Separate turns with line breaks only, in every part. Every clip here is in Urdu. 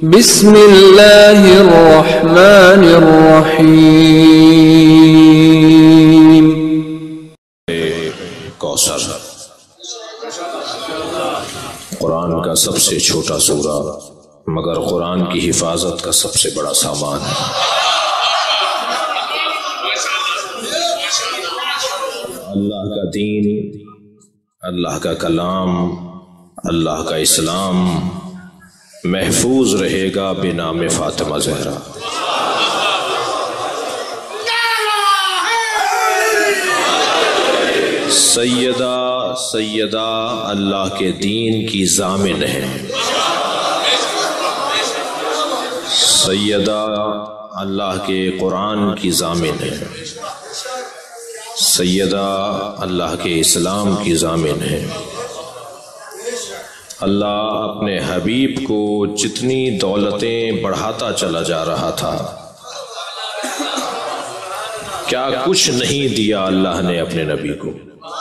بسم اللہ الرحمن الرحیم۔
کوثر قرآن کا سب سے چھوٹا سورہ مگر قرآن کی حفاظت کا سب سے بڑا سامان ہے۔ اللہ کا دین، اللہ کا کلام، اللہ کا اسلام محفوظ رہے گا بنام فاطمہ زہرا۔ سیدہ اللہ کے دین کی ضامن ہے، سیدہ اللہ کے قرآن کی ضامن ہے، سیدہ اللہ کے اسلام کی ضامن ہے۔ اللہ اپنے حبیب کو جتنی دولتیں بڑھاتا چلا جا رہا تھا، کیا کچھ نہیں دیا اللہ نے اپنے نبی کو۔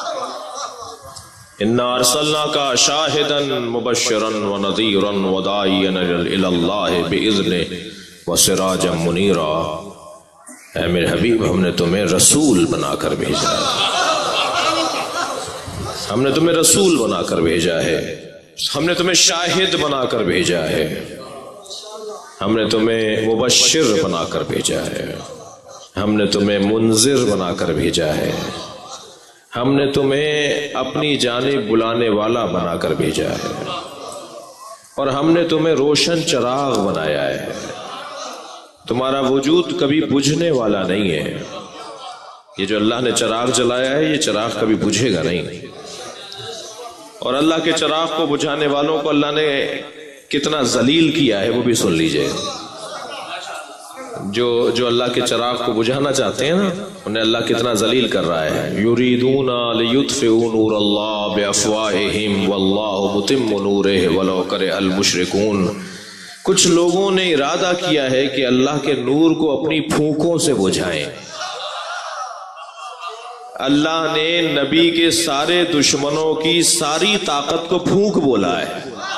اِنَّا أَرْسَلْنَاكَ شَاهِدًا مُبَشِّرًا وَنَذِيرًا وَدَاعِيًا إِلَى اللَّهِ بِإِذْنِهِ وَسِرَاجًا مُنِيرًا۔ اے میرے حبیب، ہم نے تمہیں رسول بنا کر بھیجا ہے، ہم نے تمہیں رسول بنا کر بھیجا ہے، ہم نے تمہیں شاہد بنا کر بھیجا ہے، ہم نے تمہیں مبشر بنا کر بھیجا ہے، ہم نے تمہیں منذر بنا کر بھیجا ہے، ہم نے تمہیں اپنی جانب بلانے والا بنا کر بھیجا ہے، اور ہم نے تمہیں روشن چراغ بنایا ہے۔ تمہارا وجود کبھی بجھنے والا نہیں ہے۔ یہ جو اللہ نے چراغ جلایا ہے، یہ چراغ کبھی بجھے گا نہیں، اور اللہ کے چراغ کو بجھانے والوں کو اللہ نے کتنا ذلیل کیا ہے وہ بھی سن لیجئے۔ جو اللہ کے چراغ کو بجھانا چاہتے ہیں نا، انہیں اللہ کتنا ذلیل کر رہا ہے۔ یریدون لیطفئوا نور اللہ بافواہہم واللہ متم نورہ ولو کرہ المشرکون۔ کچھ لوگوں نے ارادہ کیا ہے کہ اللہ کے نور کو اپنی پھونکوں سے بجھائیں۔ اللہ نے نبی کے سارے دشمنوں کی ساری طاقت کو پھونک بولا ہے۔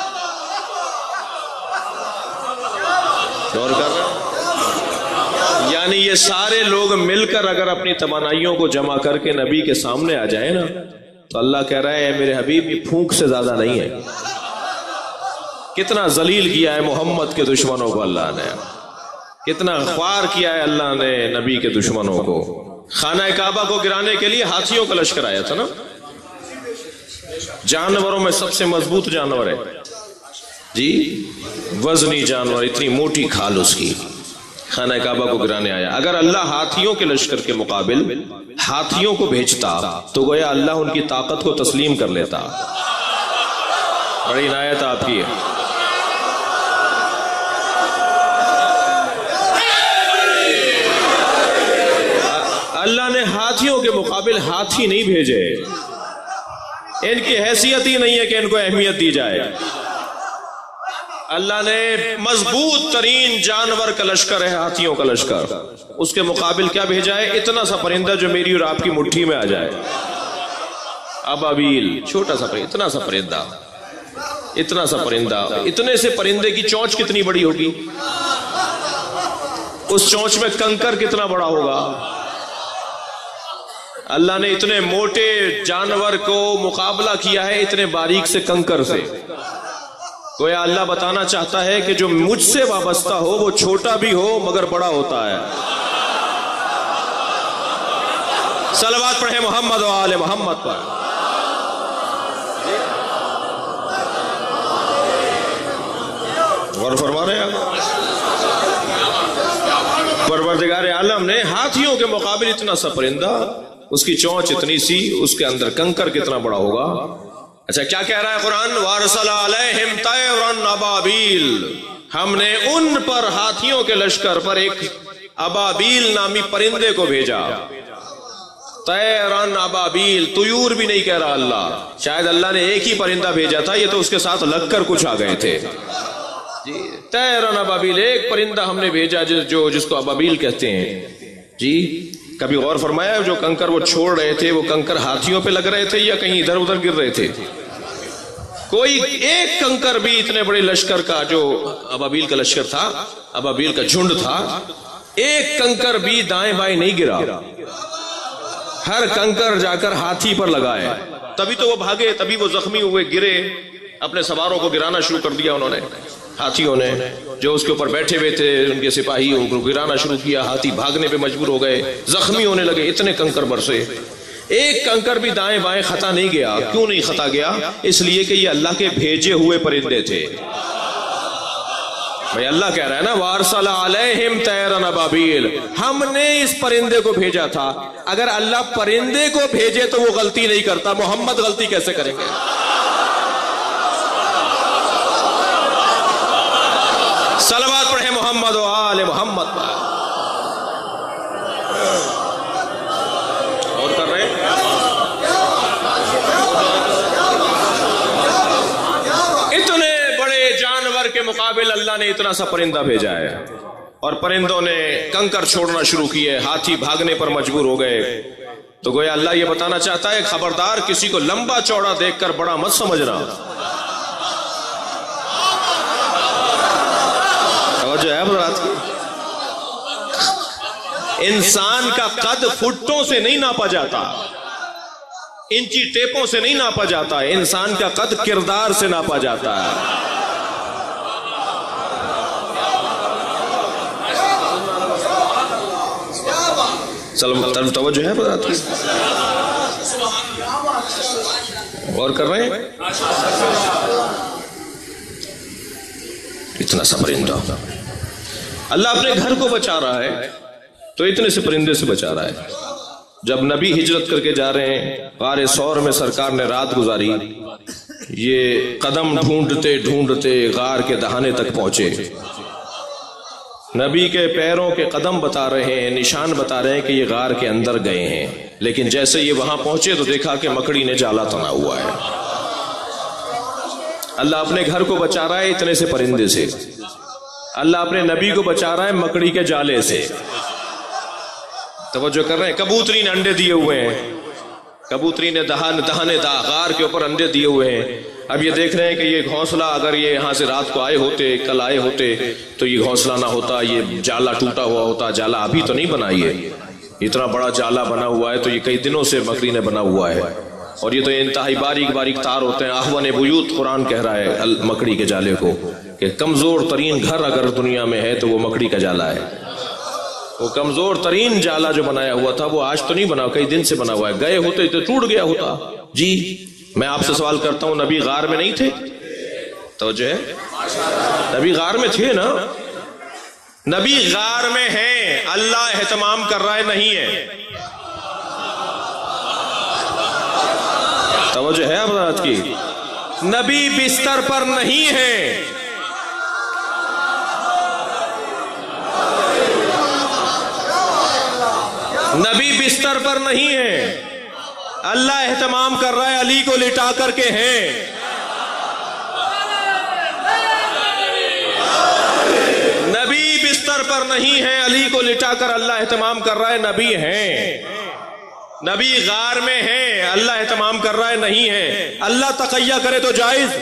غور کر رہے ہیں؟ یعنی یہ سارے لوگ مل کر اگر اپنی توانائیوں کو جمع کر کے نبی کے سامنے آ جائیں نا، تو اللہ کہہ رہا ہے اے میرے حبیب، یہ پھونک سے زیادہ نہیں ہے۔ کتنا ذلیل کیا ہے محمد کے دشمنوں کو اللہ نے، کتنا خوار کیا ہے اللہ نے نبی کے دشمنوں کو۔ خانہ کعبہ کو گرانے کے لیے ہاتھیوں کا لشکر آیا تھا نا، جانوروں میں سب سے مضبوط جانور ہے جی، وزنی جانور، اتنی موٹی کھال اس کی، خانہ کعبہ کو گرانے آیا۔ اگر اللہ ہاتھیوں کے لشکر کے مقابل ہاتھیوں کو بھیجتا تو گویا اللہ ان کی طاقت کو تسلیم کر لیتا۔ بڑی عنایت آپ کی ہے۔ اللہ نے ہاتھیوں کے مقابل ہاتھی نہیں بھیجے، ان کی حیثیت ہی نہیں ہے کہ ان کو اہمیت دی جائے۔ اللہ نے مضبوط ترین جانور کا لشکر ہے، ہاتھیوں کا لشکر، اس کے مقابل کیا بھیجا ہے؟ اتنا سا پرندہ جو میری اور آپ کی مٹھی میں آ جائے، ابابیل، چھوٹا سا پرندہ، اتنا سا پرندہ، اتنا سا پرندہ۔ اتنے سے پرندے کی چونچ کتنی بڑی ہوگی؟ اس چونچ میں کنکر کتنا بڑا ہوگا؟ اللہ نے اتنے موٹے جانور کو مقابلہ کیا ہے اتنے باریک سے کنکر سے۔ گویا اللہ بتانا چاہتا ہے کہ جو مجھ سے وابستہ ہو وہ چھوٹا بھی ہو مگر بڑا ہوتا ہے۔ صلوات پڑھیں محمد و آل محمد پر۔ غور فرما رہے ہیں؟ پروردگار عالم نے ہاتھیوں کے مقابل اتنا سا پرندہ، اس کی چونچ اتنی سی، اس کے اندر کنکر کتنا بڑا ہوگا۔ اچھا کیا کہہ رہا ہے قرآن؟ وَأَرْسَلَ عَلَيْهِمْ طَيْرًا أَبَابِيلَ، ہم نے ان پر ہاتھیوں کے لشکر پر ایک ابابیل نامی پرندے کو بھیجا۔ طیرن ابابیل، طیور بھی نہیں کہہ رہا اللہ، شاید اللہ نے ایک ہی پرندہ بھیجا تھا، یہ تو اس کے ساتھ لگ کر کچھ آ گئے تھے جی۔ طیرن ابابیل، ایک پرندہ ہم نے بھیجا جس کو ابابیل کہتے ہیں جی۔ کبھی غور فرمایا جو کنکر وہ چھوڑ رہے تھے وہ کنکر ہاتھیوں پہ لگ رہے تھے یا کہیں ادھر ادھر گر رہے تھے؟ کوئی ایک کنکر بھی اتنے بڑے لشکر کا، جو ابابیل کا لشکر تھا، ابابیل کا جھنڈ تھا، ایک کنکر بھی دائیں بائیں نہیں گرا، ہر کنکر جا کر ہاتھی پر لگائے، تبھی تو وہ بھاگے، تبھی وہ زخمی ہوئے، گرے، اپنے سواروں کو گرانا شروع کر دیا انہوں نے، ہاتھیوں نے جو اس کے اوپر بیٹھے ہوئے تھے ان کے سپاہی ان کو گرانا شروع کیا، ہاتھی بھاگنے پہ مجبور ہو گئے، زخمی ہونے لگے، اتنے کنکر برسے، ایک کنکر بھی دائیں بائیں خطا نہیں گیا۔ کیوں نہیں خطا گیا؟ اس لیے کہ یہ اللہ کے بھیجے ہوئے پرندے تھے۔ بھئی اللہ کہہ رہا ہے نا وَأَرْسَلَ عَلَيْهِمْ طَيْرًا أَبَابِيلَ، ہم نے اس پرندے کو بھیجا تھا۔ اگر اللہ پرندے کو بھیجے تو وہ غلطی نہیں کرتا، محمد غلطی کیسے کریں گے؟ صلوات پڑھیں محمد و آل محمد پر۔ اور کر رہے اتنے بڑے جانور کے مقابل اللہ نے اتنا سا پرندہ بھیجا ہے، اور پرندوں نے کنکر چھوڑنا شروع کیے، ہاتھی بھاگنے پر مجبور ہو گئے۔ تو گویا اللہ یہ بتانا چاہتا ہے خبردار کسی کو لمبا چوڑا دیکھ کر بڑا مت سمجھنا۔ جو ہے حضرات کی انسان کا قد فٹوں سے نہیں ناپا جاتا، انچی ٹیپوں سے نہیں ناپا جاتا ہے، انسان کا قد کردار سے ناپا جاتا ہے۔ چلو توجہ ہے حضرات کی، غور کر رہے ہیں؟ اتنا سا پرندہ اللہ اپنے گھر کو بچا رہا ہے تو اتنے سے پرندے سے بچا رہا ہے۔ جب نبی ہجرت کر کے جا رہے ہیں، غار ثور میں سرکار نے رات گزاری، یہ قدم ڈھونڈتے ڈھونڈتے غار کے دہانے تک پہنچے، نبی کے پیروں کے قدم بتا رہے ہیں، نشان بتا رہے ہیں کہ یہ غار کے اندر گئے ہیں، لیکن جیسے یہ وہاں پہنچے تو دیکھا کہ مکڑی نے جالا تنا ہوا ہے۔ اللہ اپنے گھر کو بچا رہا ہے اتنے سے پرندے سے، اللہ اپنے نبی کو بچا رہا ہے مکڑی کے جالے سے۔ توجہ کر رہے ہیں؟ کبوتری نے انڈے دیے ہوئے ہیں، کبوتری نے دہانے غار کے اوپر انڈے دیے ہوئے ہیں۔ اب یہ دیکھ رہے ہیں کہ یہ گھونسلہ اگر یہ یہاں سے رات کو آئے ہوتے، کل آئے ہوتے تو یہ گھونسلہ نہ ہوتا، یہ جالا ٹوٹا ہوا ہوتا، جالا ابھی تو نہیں بنا، یہ اتنا بڑا جالا بنا ہوا ہے تو یہ کئی دنوں سے مکڑی نے بنا ہوا ہے، اور یہ تو انتہائی باریک باریک تار ہوتے ہیں۔ احوان بیوت قرآن کہہ رہا ہے مکڑی کے جالے کو کہ کمزور ترین گھر اگر دنیا میں ہے تو وہ مکڑی کا جالا ہے۔ وہ کمزور ترین جالا جو بنایا ہوا تھا وہ آج تو نہیں بنا، کئی دن سے بنا ہوا ہے، گئے ہوتے تو ٹوٹ گیا ہوتا۔ جی میں آپ سے سوال کرتا ہوں، نبی غار میں نہیں تھے؟ توجہ ہے، نبی غار میں تھے نا، نبی غار میں ہیں، اللہ اہتمام کر رہا ہے نہیں ہے؟ توجہ ہے حضرات کی، نبی بستر پر نہیں ہے، نبی بستر پر نہیں ہے، اللہ اہتمام کر رہا ہے، علی کو لٹا کر کے ہیں۔ نبی بستر پر نہیں ہے، علی کو لٹا کر اللہ اہتمام کر رہا ہے، نبی ہیں۔ نبی غار میں ہیں، اللہ اہتمام کر رہا ہے نہیں ہے۔ اللہ تقیہ کرے تو جائز،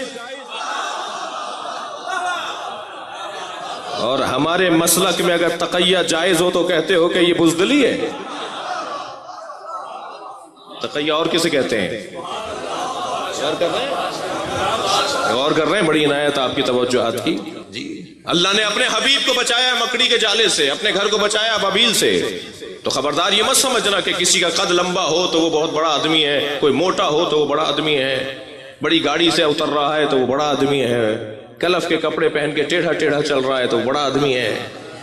اور ہمارے مسلک میں اگر تقیہ جائز ہو تو کہتے ہو کہ یہ بزدلی ہے۔ تقیہ اور کسے کہتے ہیں؟ غور کر رہے ہیں؟ بڑی عنایت آپ کی توجہات کی۔ جی اللہ نے اپنے حبیب کو بچایا مکڑی کے جالے سے، اپنے گھر کو بچایا ابابیل سے، تو خبردار یہ مت سمجھنا کہ کسی کا قد لمبا ہو تو وہ بہت بڑا آدمی ہے، کوئی موٹا ہو تو وہ بڑا آدمی ہے، بڑی گاڑی سے اتر رہا ہے تو وہ بڑا آدمی ہے، کلف کے کپڑے پہن کے ٹیڑھا ٹیڑھا چل رہا ہے تو وہ بڑا آدمی ہے۔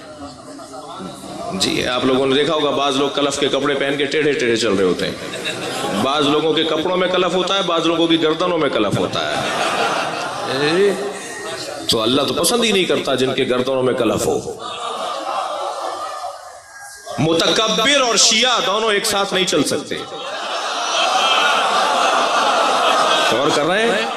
جی آپ لوگوں نے دیکھا ہوگا بعض لوگ کلف کے کپڑے پہن کے ٹیڑھے ٹیڑھے چل رہے ہوتے ہیں، بعض لوگوں کے کپڑوں میں کلف ہوتا ہے، بعض لوگوں کی گردنوں میں کلف ہوتا ہے۔ تو اللہ تو پسند ہی نہیں کرتا جن کے گردنوں میں کلف ہو۔ متکبر اور شیعہ دونوں ایک ساتھ نہیں چل سکتے۔ غور کر رہے ہیں؟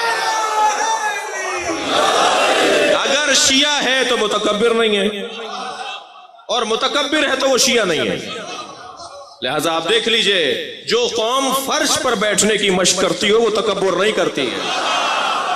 اگر شیعہ ہے تو متکبر نہیں ہے، اور متکبر ہے تو وہ شیعہ نہیں ہے۔ لہذا آپ دیکھ لیجئے جو قوم فرش پر بیٹھنے کی مشق کرتی ہو وہ تکبر نہیں کرتی ہے۔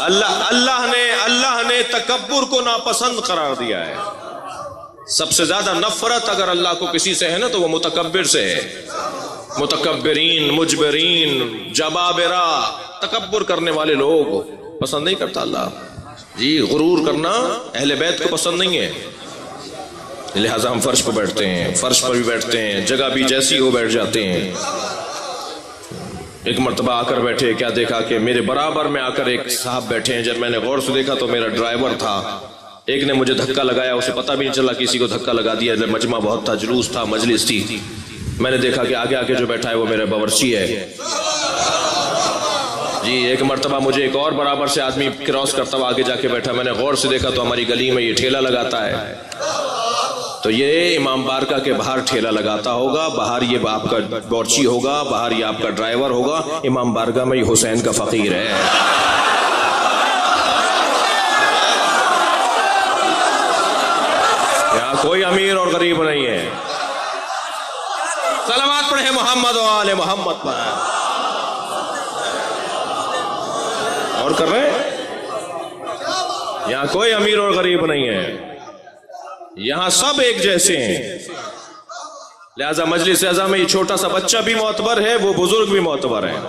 اللہ نے تکبر کو ناپسند قرار دیا ہے. سب سے زیادہ نفرت اگر اللہ کو کسی سے ہے نا تو وہ متکبر سے ہے. متکبرین، مجبرین، جبابرہ، تکبر کرنے والے لوگ پسند نہیں کرتا اللہ. جی غرور کرنا اہل بیت کو پسند نہیں ہے، لہٰذا ہم فرش پہ بیٹھتے ہیں، فرش پر بھی بیٹھتے ہیں، جگہ بھی جیسی ہو بیٹھ جاتے ہیں. ایک مرتبہ آ کر بیٹھے، کیا دیکھا کہ میرے برابر میں آ کر ایک صاحب بیٹھے ہیں. جب میں نے غور سے دیکھا تو میرا ڈرائیور تھا. ایک نے مجھے دھکا لگایا، اسے پتہ بھی نہیں چلا کسی کو دھکا لگا دیا. مجمع بہت تھا، جلوس تھا، مجلس تھی. میں نے دیکھا کہ آگے آگے جو بیٹھا ہے وہ میرا باورچی ہے. جی ایک مرتبہ مجھے ایک اور برابر سے آدمی کراس کرتا ہوا آگے جا کے بیٹھا. میں نے غور سے دیکھا تو ہماری گلی میں یہ ٹھیلا لگاتا ہے. تو یہ امام بارگاہ کے باہر ٹھیلا لگاتا ہوگا، باہر یہ آپ کا باورچی ہوگا، باہر یہ آپ کا ڈرائیور ہوگا. امام بارگاہ میں یہ حسین کا فقیر ہے. یہاں کوئی امیر اور غریب نہیں ہے. صلوات پڑھیں محمد و آل محمد پر. اور کر رہے ہیں. یہاں کوئی امیر اور غریب نہیں ہے، یہاں سب ایک جیسے ہیں. لہذا مجلس اعظم میں یہ چھوٹا سا بچہ بھی معتبر ہے، وہ بزرگ بھی معتبر ہے.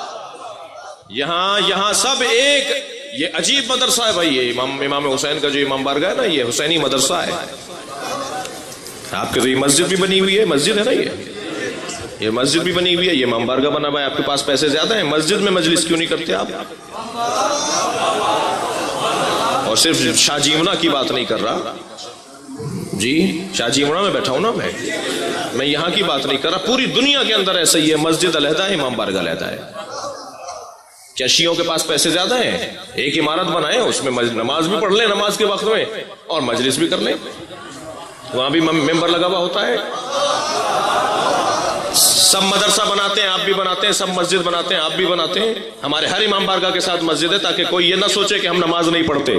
یہاں سب ایک. یہ عجیب مدرسہ ہے بھائی. یہ امام حسین کا جو امام بارگاہ ہے نا، یہ حسینی مدرسہ ہے. آپ کے تو یہ مسجد بھی بنی ہوئی ہے، مسجد ہے نا، یہ مسجد بھی بنی ہوئی ہے، یہ امام بارگاہ بنا ہوا ہے. آپ کے پاس پیسے زیادہ ہیں، مسجد میں مجلس کیوں نہیں کرتے آپ؟ اور صرف شاہ جیمنا کی بات نہیں کر رہا جی، شاہ جیمنا میں بیٹھا ہوں نا میں یہاں کی بات نہیں کر رہا. پوری دنیا کے اندر ایسا ہی ہے، مسجد علیحدہ ہے، امام بارگاہ علیحدہ ہے. کیا شیعوں کے پاس پیسے زیادہ ہیں؟ ایک عمارت بنائیں، اس میں نماز بھی پڑھ لیں نماز کے وقت میں، اور مجلس بھی کر لیں. وہاں بھی ممبر لگا ہوا ہوتا ہے. سب مدرسہ بناتے ہیں، آپ بھی بناتے ہیں. سب مسجد بناتے ہیں، آپ بھی بناتے ہیں. ہمارے ہر امام بارگاہ کے ساتھ مسجد ہے، تاکہ کوئی یہ نہ سوچے کہ ہم نماز نہیں پڑھتے.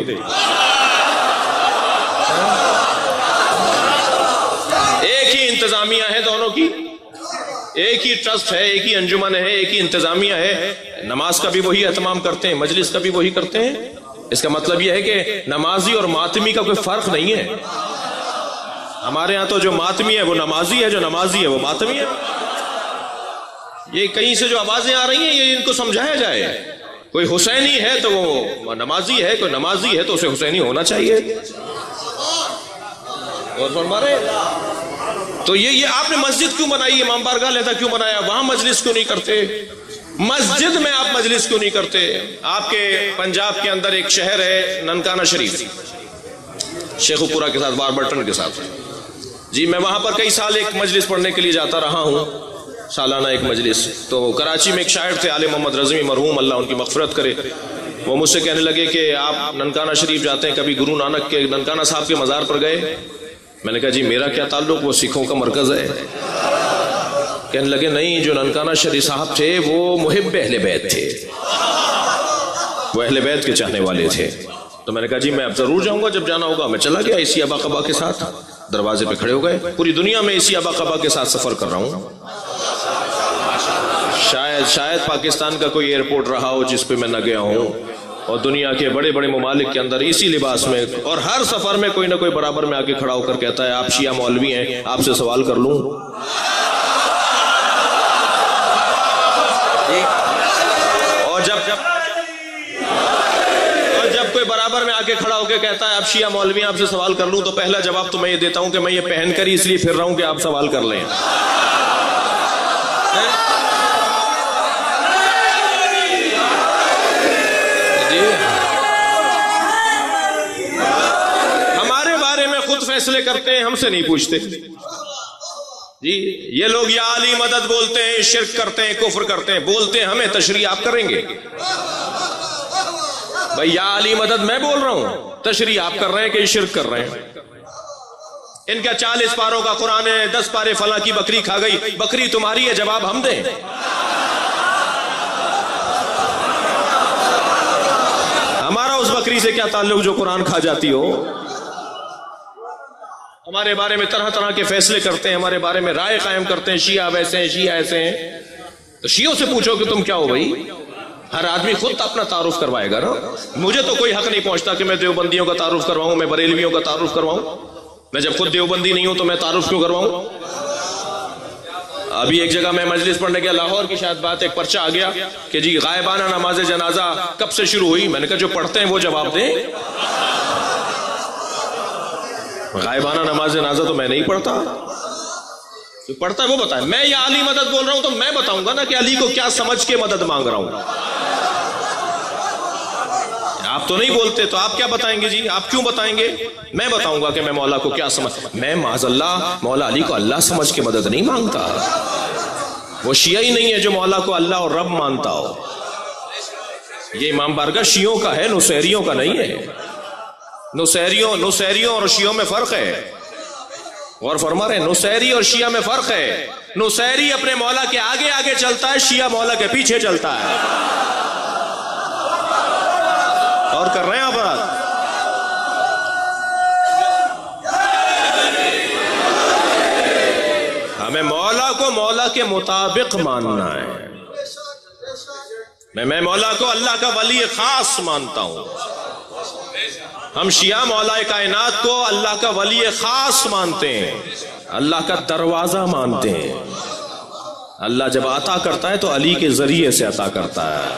ایک ہی انتظامیہ ہے دونوں کی، ایک ہی ٹرسٹ ہے، ایک ہی انجمن ہے، ایک ہی انتظامیہ ہے. نماز کا بھی وہی اہتمام کرتے ہیں، مجلس کا بھی وہی کرتے ہیں. اس کا مطلب یہ ہے کہ نمازی اور ماتمی کا کوئی فرق نہیں ہے. ہمارے ہاں تو جو ماتمی ہے وہ نمازی ہے، جو نمازی ہے وہ ماتمی ہے. یہ کہیں سے جو آوازیں آ رہی ہیں یہ ان کو سمجھایا جائے. کوئی حسینی ہے تو وہ نمازی ہے، کوئی نمازی ہے تو اسے حسینی ہونا چاہیے. اور فرما رہے تو یہ آپ نے مسجد کیوں بنائی؟ امام بارگاہ علیحدہ کیوں بنایا؟ وہاں مجلس کیوں نہیں کرتے؟ مسجد میں آپ مجلس کیوں نہیں کرتے؟ آپ کے پنجاب کے اندر ایک شہر ہے ننکانہ شریف، شیخو پورہ کے ساتھ، واربرٹن کے ساتھ. جی میں وہاں پر کئی سال ایک مجلس پڑھنے کے لیے جاتا رہا ہوں، سالانہ ایک مجلس. تو کراچی میں ایک شاعر تھے عالم محمد رضوی مرحوم، اللہ ان کی مغفرت کرے. وہ مجھ سے کہنے لگے کہ آپ ننکانہ شریف جاتے ہیں، کبھی گرو نانک کے ننکانہ صاحب کے مزار پر گئے؟ میں نے کہا جی میرا کیا تعلق، وہ سکھوں کا مرکز ہے. کہنے لگے نہیں، جو ننکانہ شریف صاحب تھے وہ محب اہل بیت تھے، وہ اہل بیت کے چاہنے والے تھے. تو میں نے کہا جی میں اب ضرور جاؤں گا، جب جانا ہوگا. میں چلا گیا اسی ابا قبا کے ساتھ، دروازے پہ کھڑے ہو گئے. پوری دنیا میں اسی ابا قبا کے ساتھ سفر کر رہا ہوں. شاید پاکستان کا کوئی ایئرپورٹ رہا ہو جس پہ میں نہ گیا ہوں، اور دنیا کے بڑے بڑے ممالک کے اندر اسی لباس میں. اور ہر سفر میں کوئی نہ کوئی برابر میں آ کے کھڑا ہو کر کہتا ہے آپ شیعہ مولوی ہیں، آپ سے سوال کر لوں. اور جب کوئی برابر میں آ کے کھڑا ہو کے کہتا ہے آپ شیعہ مولوی ہیں، آپ سے سوال کر لوں، تو پہلا جواب تو میں یہ دیتا ہوں کہ میں یہ پہن کر ہی اس لیے پھر رہا ہوں کہ آپ سوال کر لیں. ہمارے بارے میں خود فیصلے کرتے ہیں، ہم سے نہیں پوچھتے. جی یہ لوگ یا علی مدد بولتے ہیں، شرک کرتے ہیں، کفر کرتے ہیں، بولتے ہیں ہمیں، تشریح آپ کریں گے؟ بھائی یا علی مدد میں بول رہا ہوں، تشریح آپ کر رہے ہیں کہ یہ شرک کر رہے ہیں؟ ان کا 40 پاروں کا قرآن ہے، 10 پارے فلاں کی بکری کھا گئی. بکری تمہاری ہے، جواب ہم دیں؟ ہمارا اس بکری سے کیا تعلق جو قرآن کھا جاتی ہو؟ ہمارے بارے میں طرح طرح کے فیصلے کرتے ہیں، ہمارے بارے میں رائے قائم کرتے ہیں، شیعہ ویسے ہیں، شیعہ ایسے ہیں. تو شیعوں سے پوچھو کہ تم کیا ہو بھائی؟ ہر آدمی خود اپنا تعارف کروائے گا نا. مجھے تو کوئی حق نہیں پہنچتا کہ میں دیوبندیوں کا تعارف کرواؤں, میں بریلویوں کا تعارف کرواؤں. میں جب خود دیوبندی نہیں ہوں تو میں تعارف کیوں کرواؤں؟ ابھی ایک جگہ میں مجلس پڑھنے گیا, لاہور کی شاید بات, ایک پرچہ آ گیا کہ جی غائبانہ نماز جنازہ کب سے شروع ہوئی. میں نے کہا جو پڑھتے ہیں وہ جواب دیں. غائبانہ نماز جنازہ تو میں نہیں پڑھتا, جو پڑھتا ہے وہ بتائے. میں یا علی مدد بول رہا ہوں تو میں بتاؤں گا نا کہ علی کو کیا سمجھ کے مدد مانگ رہا ہوں. آپ تو نہیں بولتے تو آپ کیا بتائیں گے جی؟ آپ کیوں بتائیں گے؟ میں بتاؤں گا کہ میں مولا کو کیا سمجھ. میں معاذ اللہ مولا علی کو اللہ سمجھ کے مدد نہیں مانگتا. وہ شیعہ ہی نہیں ہے جو مولا کو اللہ اور رب مانتا ہو. یہ امام بارگاہ شیعوں کا ہے, نصیریوں کا نہیں ہے. نصیریوں اور شیعوں میں فرق ہے. اور فرما رہے ہیں نصیری اور شیعہ میں فرق ہے. نصیری اپنے مولا کے آگے آگے چلتا ہے, شیعہ مولا کے پیچھے چلتا ہے. اور کر رہے ہیں آپ بات. ہمیں مولا کو مولا کے مطابق ماننا ہے. میں مولا کو اللہ کا ولی خاص مانتا ہوں. ہم شیعہ مولا کائنات کو اللہ کا ولی خاص مانتے ہیں, اللہ کا دروازہ مانتے ہیں. اللہ جب عطا کرتا ہے تو علی کے ذریعے سے عطا کرتا ہے.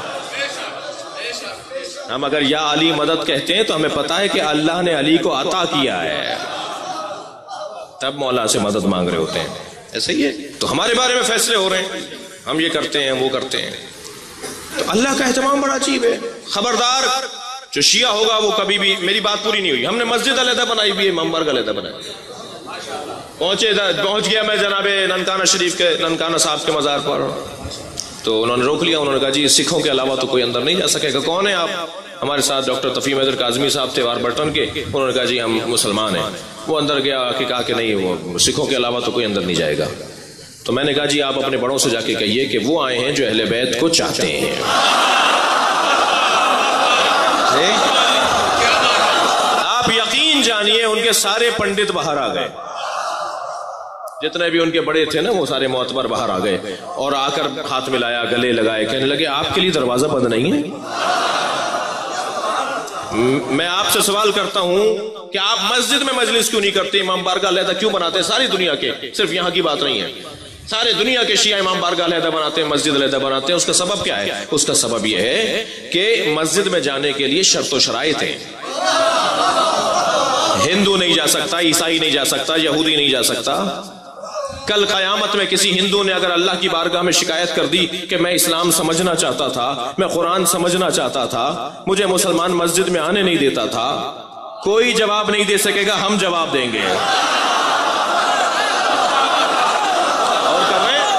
ہم اگر یا علی مدد کہتے ہیں تو ہمیں پتا ہے کہ اللہ نے علی کو عطا کیا ہے, تب مولا سے مدد مانگ رہے ہوتے ہیں. ایسا ہی ہے. تو ہمارے بارے میں فیصلے ہو رہے ہیں, ہم یہ کرتے ہیں وہ کرتے ہیں. تو اللہ کا اہتمام بڑا عجیب ہے. خبردار جو شیعہ ہوگا وہ کبھی بھی, میری بات پوری نہیں ہوئی. ہم نے مسجد علیحدہ بنائی بھی ہے, منبر علیحدہ بنائی. پہنچ گیا میں جناب ننکانہ شریف کے, ننکانہ صاحب کے مزار پر, تو انہوں نے روک لیا. انہوں نے کہا جی سکھوں کے علاوہ تو کوئی اندر نہیں جا سکے گا. کون ہیں آپ؟ ہمارے ساتھ ڈاکٹر تفہیم حیدر کاظمی صاحب تھے واربرٹن کے. انہوں نے کہا جی ہم مسلمان ہیں. وہ اندر گیا کہ کہا کہ نہیں, وہ سکھوں کے علاوہ تو کوئی اندر نہیں جائے گا. تو میں نے کہا جی آپ اپنے بڑوں سے جا کے کہیے کہ وہ آئے ہیں جو اہل بیت کو چاہتے ہیں. آپ یقین جانیے ان کے سارے پنڈت باہر آ گئے, جتنے بھی ان کے بڑے تھے نا وہ سارے معتبر باہر آ گئے اور آ کر ہاتھ ملایا, گلے لگائے, کہنے لگے آپ کے لیے دروازہ بند نہیں ہے. میں آپ سے سوال کرتا ہوں کہ آپ مسجد میں مجلس کیوں نہیں کرتے, امام بارگاہ علیحدہ کیوں بناتے ہیں؟ ساری دنیا کے, صرف یہاں کی بات نہیں ہے, سارے دنیا کے شیعہ امام بارگاہ علیحدہ بناتے ہیں, مسجد علیحدہ بناتے ہیں. اس کا سبب کیا ہے؟ اس کا سبب یہ ہے کہ مسجد میں جانے کے لیے شرط و شرائط ہیں. ہندو نہیں جا سکتا, عیسائی نہیں جا سکتا, یہودی نہیں جا سکتا. کل قیامت میں کسی ہندو نے اگر اللہ کی بارگاہ میں شکایت کر دی کہ میں اسلام سمجھنا چاہتا تھا, میں قرآن سمجھنا چاہتا تھا, مجھے مسلمان مسجد میں آنے نہیں دیتا تھا, کوئی جواب نہیں دے سکے گا, ہم جواب دیں گے. اور کر رہے ہیں,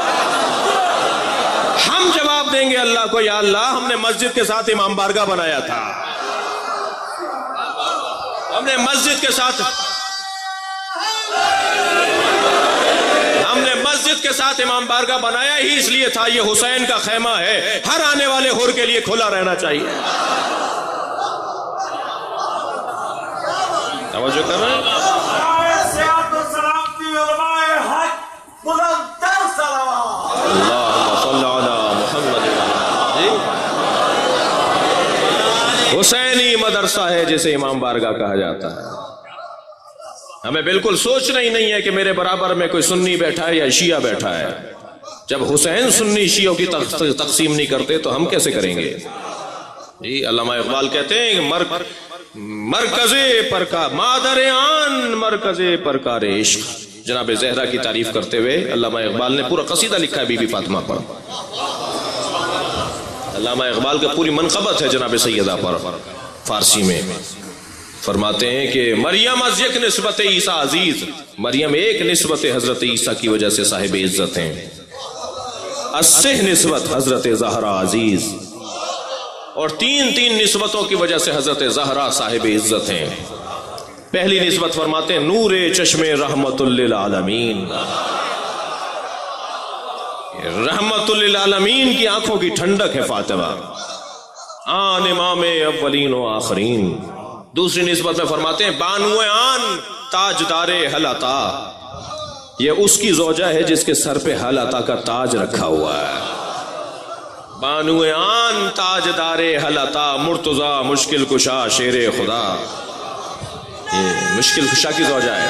ہم جواب دیں گے اللہ کو, یا اللہ ہم نے مسجد کے ساتھ امام بارگاہ بنایا تھا, ہم نے مسجد کے ساتھ امام بارگاہ بنایا ہی اس لیے تھا, یہ حسین کا خیمہ ہے, ہر آنے والے حور کے لیے کھلا رہنا چاہیے. توجہ کر رہے ہیں. اللہم صلی علی محمد. حسینی مدرسہ ہے جسے امام بارگاہ کہا جاتا ہے. ہمیں بالکل سوچنا ہی نہیں ہے کہ میرے برابر میں کوئی سنی بیٹھا ہے یا شیعہ بیٹھا ہے. جب حسین سنی شیعوں کی تقسیم نہیں کرتے تو ہم کیسے کریں گے؟ جی علامہ اقبال کہتے ہیں مرکز مادر آن مرکز پرکار عشق. جناب زہرا کی تعریف کرتے ہوئے علامہ اقبال نے پورا قصیدہ لکھا ہے بی بی فاطمہ پر. علامہ اقبال کا پوری منقبت ہے جناب سیدہ پر فارسی میں. فرماتے ہیں کہ مریم از یک نسبت عیسیٰ عزیز, مریم ایک نسبت حضرت عیسیٰ کی وجہ سے صاحب عزت ہیں. اسہ نسبت حضرت زہرا عزیز, اور تین نسبتوں کی وجہ سے حضرت زہرا صاحب عزت ہیں. پہلی نسبت فرماتے ہیں نور چشم رحمت للعالمین, رحمت للعالمین کی آنکھوں کی ٹھنڈک ہے فاطمہ, آن امام اولین و آخرین. دوسری نسبت میں فرماتے ہیں بانو آن تاجدار حل عطا, یہ اس کی زوجہ ہے جس کے سر پہ حل عطا کا تاج رکھا ہوا ہے. بانو آن تاجدار حلتا مرتضی مشکل کشا شیر خدا. یہ مشکل کشا کی زوجہ ہے.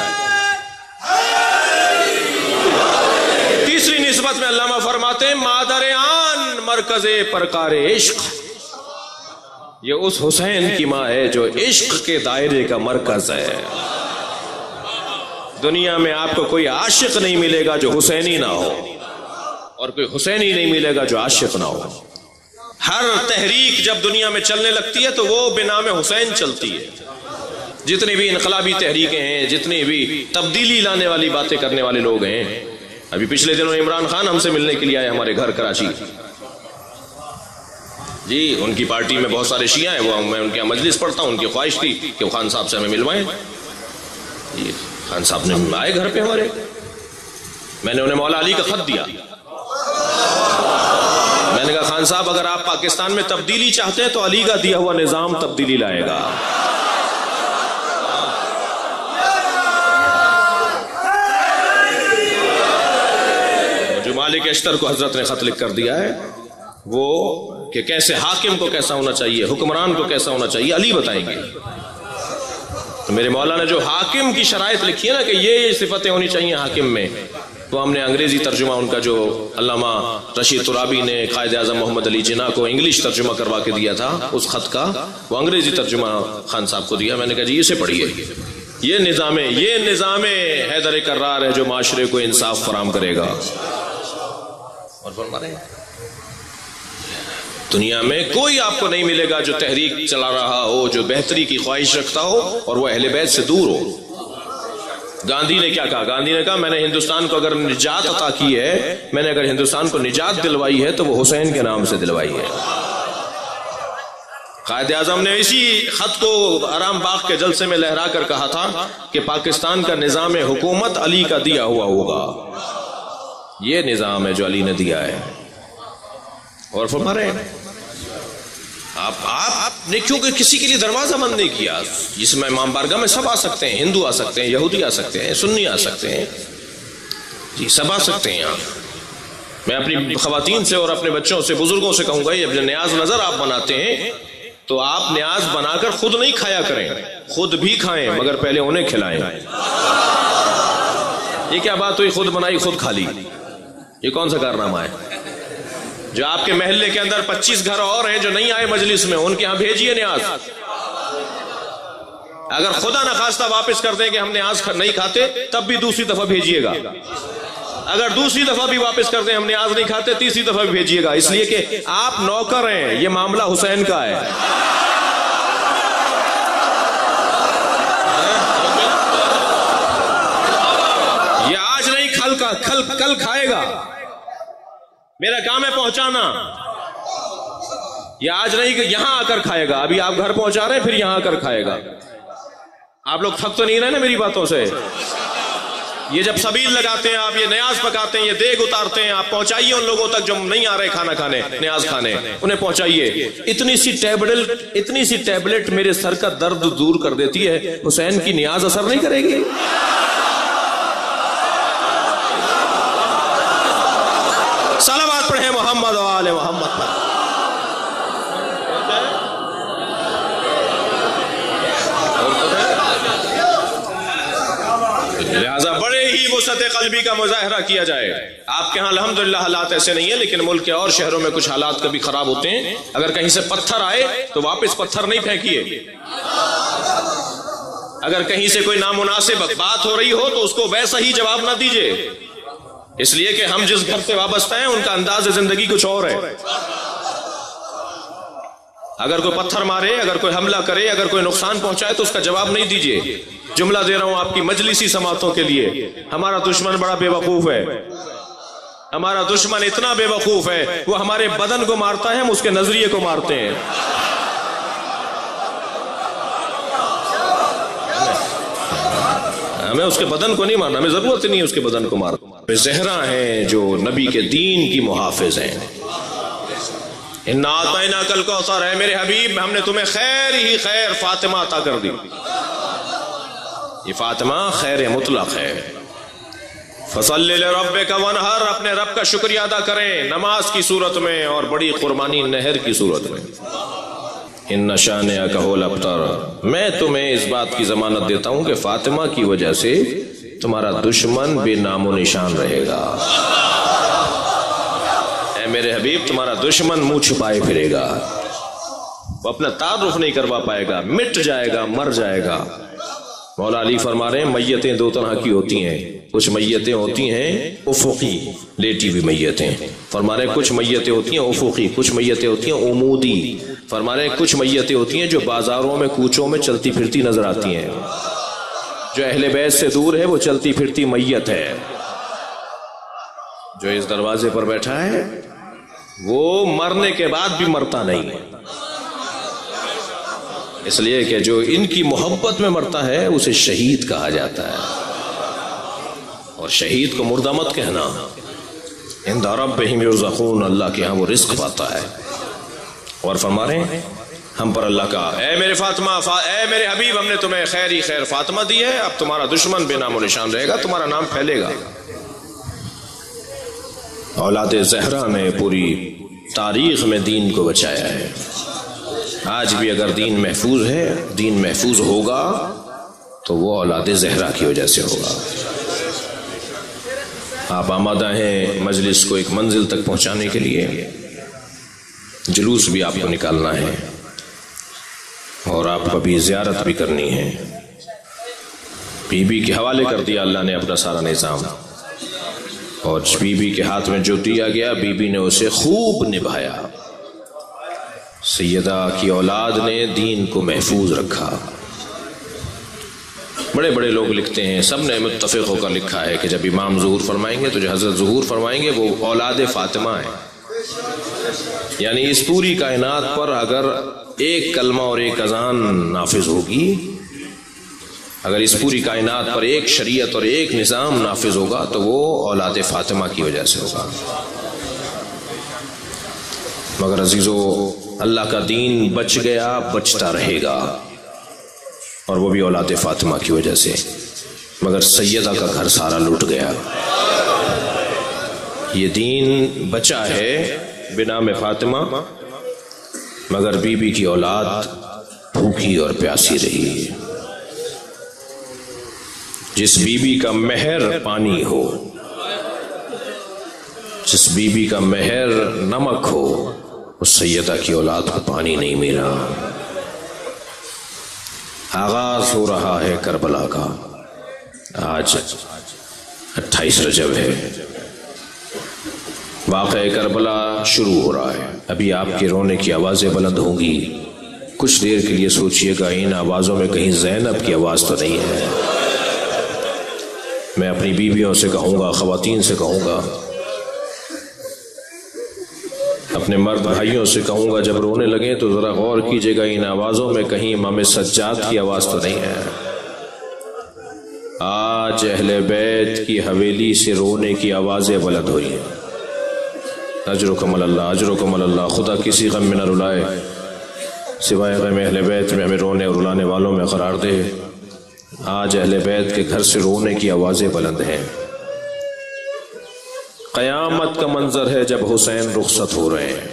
تیسری نسبت میں علامہ فرماتے ہیں مادر آن مرکز پرکار عشق. یہ اس حسین کی ماں ہے جو عشق کے دائرے کا مرکز ہے. دنیا میں آپ کو کوئی عاشق نہیں ملے گا جو حسینی نہ ہو، اور کوئی حسینی نہیں ملے گا جو عاشق نہ ہو. ہر تحریک جب دنیا میں چلنے لگتی ہے تو وہ بنام حسین چلتی ہے. جتنی بھی انقلابی تحریکیں ہیں، جتنی بھی تبدیلی لانے والی باتیں کرنے والے لوگ ہیں. ابھی پچھلے دنوں عمران خان ہم سے ملنے کے لیے آئے ہمارے گھر کراچی. جی ان کی پارٹی میں بہت سارے شیعہ ہیں، وہ میں ان کے مجلس پڑھتا ہوں. ان کی خواہش تھی کہ وہ خان صاحب سے ہمیں ملوائیں. جی خان صاحب نے آئے گھر پہ ہمارے. میں نے انہیں مولا علی کا خط دیا. میں نے کہا خان صاحب اگر آپ پاکستان میں تبدیلی چاہتے ہیں تو علی کا دیا ہوا نظام تبدیلی لائے گا. جو مالک اشتر کو حضرت نے خط لکھ کر دیا ہے وہ کہ کیسے حاکم کو کیسا ہونا چاہیے، حکمران کو کیسا ہونا چاہیے، علی بتائیں گے. تو میرے مولا نے جو حاکم کی شرائط لکھی ہے نا کہ یہ صفتیں ہونی چاہیے حاکم میں، تو ہم نے انگریزی ترجمہ ان کا جو علامہ رشید ترابی نے قائد اعظم محمد علی جناح کو انگلش ترجمہ کروا کے دیا تھا اس خط کا، وہ انگریزی ترجمہ خان صاحب کو دیا. میں نے کہا جی اسے پڑھیے. یہ نظام حیدر کرار ہے جو معاشرے کو انصاف فراہم کرے گا. اور فرما رہے ہیں دنیا میں کوئی آپ کو نہیں ملے گا جو تحریک چلا رہا ہو، جو بہتری کی خواہش رکھتا ہو اور وہ اہل بیت سے دور ہو. گاندھی نے کیا کہا؟ گاندھی نے کہا میں نے ہندوستان کو اگر نجات عطا کی ہے، میں نے اگر ہندوستان کو نجات دلوائی ہے تو وہ حسین کے نام سے دلوائی ہے. قائد اعظم نے اسی خط کو آرام باغ کے جلسے میں لہرا کر کہا تھا کہ پاکستان کا نظام حکومت علی کا دیا ہوا ہوگا. یہ نظام ہے جو علی نے دیا ہے. اور فرما رہے ہیں آپ نے کیونکہ کسی کے لیے دروازہ بند نہیں کیا، جس میں امام بارگاہ میں سب آ سکتے ہیں، ہندو آ سکتے ہیں، یہودی آ سکتے ہیں، سنی آ سکتے ہیں، جی سب آ سکتے ہیں. میں اپنی خواتین سے اور اپنے بچوں سے بزرگوں سے کہوں گا یہ جب نیاز نظر آپ بناتے ہیں تو آپ نیاز بنا کر خود نہیں کھایا کریں، خود بھی کھائیں مگر پہلے انہیں کھلائیں. یہ کیا بات ہوئی خود بنائی خود کھا لی؟ یہ کون سا کارنامہ ہے؟ جو آپ کے محلے کے اندر 25 گھر اور ہیں جو نہیں آئے مجلس میں، ان کے ہاں بھیجیے نیاز. اگر خدا نخواستہ واپس کر دیں کہ ہم نیاز نہیں کھاتے تب بھی دوسری دفعہ بھیجیے گا. اگر دوسری دفعہ بھی واپس کر دیں ہم نیاز نہیں کھاتے تیسری دفعہ بھی بھیجیے گا، اس لیے کہ آپ نوکر ہیں، یہ معاملہ حسین کا ہے. یہ آج نہیں کل کھائے گا. میرا کام ہے پہنچانا. یہ آج نہیں کہ یہاں آ کر کھائے گا. ابھی آپ گھر پہنچا رہے ہیں پھر یہاں آ کر کھائے گا. آپ لوگ تھک تو نہیں رہے نا میری باتوں سے؟ یہ جب سبیل لگاتے ہیں، آپ یہ نیاز پکاتے ہیں، یہ دیگ اتارتے ہیں، آپ پہنچائیے ان لوگوں تک جو نہیں آ رہے کھانا کھانے، نیاز کھانے، انہیں پہنچائیے. اتنی سی ٹیبلٹ میرے سر کا درد دور کر دیتی ہے، حسین کی نیاز اثر نہیں کرے گی؟ صلوات پڑھیں محمد و آل محمد پر. لہذا بڑے ہی وسعت قلبی کا مظاہرہ کیا جائے. آپ کے ہاں الحمدللہ حالات ایسے نہیں ہیں، لیکن ملک کے اور شہروں میں کچھ حالات کبھی خراب ہوتے ہیں. اگر کہیں سے پتھر آئے تو واپس پتھر نہیں پھینکیے. اگر کہیں سے کوئی نامناسب بات ہو رہی ہو تو اس کو ویسا ہی جواب نہ دیجیے، اس لیے کہ ہم جس گھر سے وابستہ ہیں ان کا انداز زندگی کچھ اور ہے. اگر کوئی پتھر مارے، اگر کوئی حملہ کرے، اگر کوئی نقصان پہنچائے تو اس کا جواب نہیں دیجیے. جملہ دے رہا ہوں آپ کی مجلسی سماعتوں کے لیے، ہمارا دشمن بڑا بے وقوف ہے. ہمارا دشمن اتنا بے وقوف ہے وہ ہمارے بدن کو مارتا ہے، ہم اس کے نظریے کو مارتے ہیں. ہمیں اس کے بدن کو نہیں مارنا، ہمیں ضرورت نہیں ہے اس کے بدن کو مارنا. زہرا ہیں جو نبی کے دین کی محافظ ہیں. اِنَّا أَعْطَيْنَاكَ الْكَوْثَرَ، ہے میرے حبیب ہم نے تمہیں خیر ہی خیر فاطمہ عطا کر دی. یہ فاطمہ خیر مطلق ہے. فصلی لربک وانحر، اپنے رب کا شکریہ ادا کریں نماز کی صورت میں اور بڑی قربانی نہر کی صورت میں۔ ان شانئک ھو الابتر، میں تمہیں اس بات کی ضمانت دیتا ہوں کہ فاطمہ کی وجہ سے تمہارا دشمن بے نام و نشان رہے گا۔ اے میرے حبیب، تمہارا دشمن منہ چھپائے پھرے گا، وہ اپنا تعارف نہیں کروا پائے گا، مٹ جائے گا، مر جائے گا۔ مولا علی فرما رہے ہیں میتیں دو طرح کی ہوتی ہیں، کچھ میتیں ہوتی ہیں افقی، لیٹی ہوئی میتیں، فرما رہے ہیں کچھ میتیں ہوتی ہیں افقی، کچھ میتیں ہوتی ہیں عمودی، فرما رہے ہیں کچھ میتیں ہوتی ہیں جو بازاروں میں کوچوں میں چلتی پھرتی نظر آتی ہیں۔ جو اہل بیت سے دور ہے وہ چلتی پھرتی میت ہے، جو اس دروازے پر بیٹھا ہے وہ مرنے کے بعد بھی مرتا نہیں ہے، اس لیے کہ جو ان کی محبت میں مرتا ہے اسے شہید کہا جاتا ہے، اور شہید کو مردہ مت کہنا، عند ربہم یرزقون، اللہ کے ہاں وہ رزق پاتا ہے۔ اور فرما رہے ہیں ہم پر اللہ کا، اے میرے فاطمہ، اے میرے حبیب، ہم نے تمہیں خیر ہی خیر فاطمہ دی ہے، اب تمہارا دشمن بے نام و نشان رہے گا، تمہارا نام پھیلے گا۔ اولاد زہرا نے پوری تاریخ میں دین کو بچایا ہے، آج بھی اگر دین محفوظ ہے، دین محفوظ ہوگا تو وہ اولاد زہرا کی وجہ سے ہوگا۔ آپ آمادہ ہیں مجلس کو ایک منزل تک پہنچانے کے لیے، جلوس بھی آپ کو نکالنا ہے اور آپ کو بھی زیارت بھی کرنی ہے۔ بی بی کے حوالے کر دیا اللہ نے اپنا سارا نظام، اور بی بی کے ہاتھ میں جو دیا گیا بی بی نے اسے خوب نبھایا۔ سیدہ کی اولاد نے دین کو محفوظ رکھا۔ بڑے بڑے لوگ لکھتے ہیں، سب نے متفق ہو کر لکھا ہے کہ جب امام ظہور فرمائیں گے تو جو حضرت ظہور فرمائیں گے وہ اولاد فاطمہ ہیں، یعنی اس پوری کائنات پر اگر ایک کلمہ اور ایک اذان نافذ ہوگی، اگر اس پوری کائنات پر ایک شریعت اور ایک نظام نافذ ہوگا تو وہ اولاد فاطمہ کی وجہ سے ہوگا۔ مگر عزیزو، اللہ کا دین بچ گیا، بچتا رہے گا، اور وہ بھی اولاد فاطمہ کی وجہ سے۔ مگر سیدہ کا گھر سارا لوٹ گیا۔ یہ دین بچا ہے بنام فاطمہ، مگر بی بی کی اولاد بھوکی اور پیاسی رہی۔ جس بی بی کا مہر پانی ہو، جس بی بی کا مہر نمک ہو، اس سیدہ کی اولاد کو پانی نہیں ملا۔ آغاز ہو رہا ہے کربلا کا، آج 28 رجب ہے، واقعہ کربلا شروع ہو رہا ہے۔ ابھی آپ کے رونے کی آوازیں بلند ہوں گی، کچھ دیر کے لیے سوچئے گا ان آوازوں میں کہیں زینب کی آواز تو نہیں ہے۔ میں اپنی بیویوں سے کہوں گا، خواتین سے کہوں گا، اپنے مرد بھائیوں سے کہوں گا، جب رونے لگیں تو ذرا غور کیجئے گا ان آوازوں میں کہیں امام سجاد کی آواز تو نہیں ہے۔ آج اہل بیت کی حویلی سے رونے کی آوازیں بلند ہوئی ہیں۔ اجرکم اللہ، اجرکم اللہ، خدا کسی غم میں نہ رلائے، سوائے غم اہل بیت میں ہمیں رونے اور رلانے والوں میں قرار دے۔ آج اہل بیت کے گھر سے رونے کی آوازیں بلند ہیں۔ قیامت کا منظر ہے جب حسین رخصت ہو رہے ہیں،